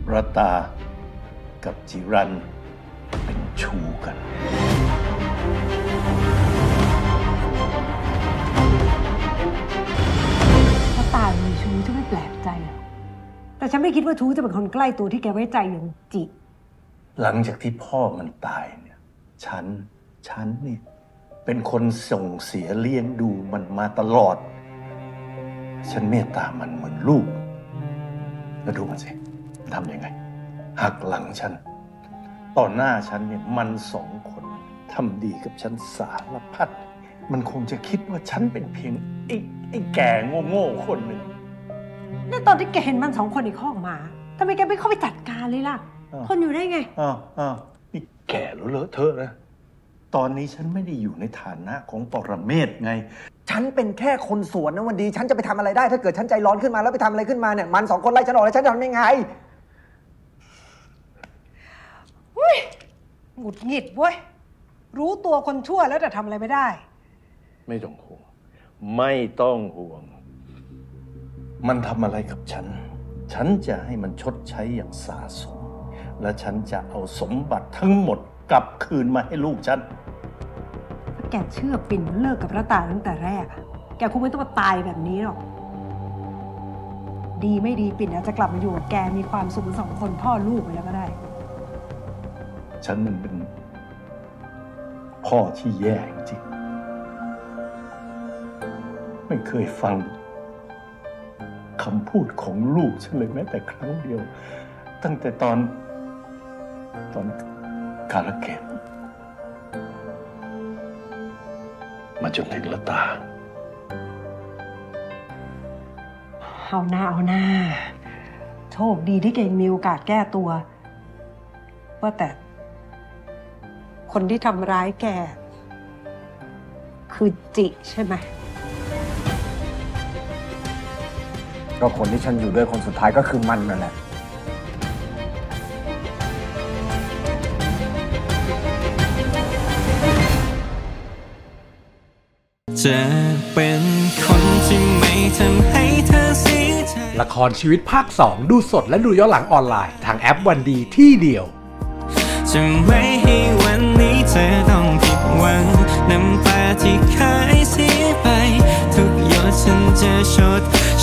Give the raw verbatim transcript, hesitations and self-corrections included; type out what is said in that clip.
รัตตากับจิรันเป็นชู้กันถ้าตามีชู้จะไม่แปลกใจหรอกแต่ฉันไม่คิดว่าชู้จะเป็นคนใกล้ตัวที่แกไว้ใจอย่างจิหลังจากที่พ่อมันตายเนี่ยฉันฉันนี่เป็นคนส่งเสียเลี้ยงดูมันมาตลอดฉันเมตตามันเหมือนลูกแล้วดูมันสิทำยังไงหักหลังฉันต่อหน้าฉันเนี่ยมันสองคนทำดีกับฉันสารพัดมันคงจะคิดว่าฉันเป็นเพียงไอ้ไอ้แก่โง่ๆคนหนึ่งแล้วตอนที่แกเห็นมันสองคนในห้องมาทำไมแกไม่เข้าไปจัดการเลยล่ะทนอยู่ได้ไงอ้าวอ้าวนี่แก่แล้วเลอะเทอะนะตอนนี้ฉันไม่ได้อยู่ในฐานะของปรเมศไงฉันเป็นแค่คนสวนนะวันดีฉันจะไปทำอะไรได้ถ้าเกิดฉันใจร้อนขึ้นมาแล้วไปทำอะไรขึ้นมาเนี่ยมันสองคนไล่ฉันออกแล้วฉันจะทำยังไงหงุดหงิดเว้ยรู้ตัวคนชั่วแล้วแต่ทำอะไรไม่ได้ไม่ต้องห่วงไม่ต้องห่วงมันทำอะไรกับฉันฉันจะให้มันชดใช้อย่างสาสมและฉันจะเอาสมบัติทั้งหมดกลับคืนมาให้ลูกฉันถ้าแกเชื่อปิ่นเลิกกับรัตตาตั้งแต่แรกแกคงไม่ต้องมาตายแบบนี้หรอกดีไม่ดีปิ่นอาจจะกลับมาอยู่กับแกมีความสุขสองคนพ่อลูกไปแล้วก็ได้ฉันมันเป็นพ่อที่แย่จริงไม่เคยฟังคำพูดของลูกฉันเลยแม้แต่ครั้งเดียวตั้งแต่ตอนตอนกาลเกตมาจนถึงรัตตาเอาหน้าเอาหน้าโชคดีที่เก่งมีโอกาสแก้ตัวว่าแต่คนที่ทำร้ายแกคือจิใช่ไหมก็คนที่ฉันอยู่ด้วยคนสุดท้ายก็คือมันนั่นแหละจะเป็นคนที่ไม่ทำให้เธอเสียใจละครชีวิตภาคสองดูสดและดูย้อนหลังออนไลน์ทางแอปวันดีที่เดียวจะไม่ให้วันนี้เธอต้องผิดหวังน้ำตาที่เคยเสียไปทุกหยดฉันจะชด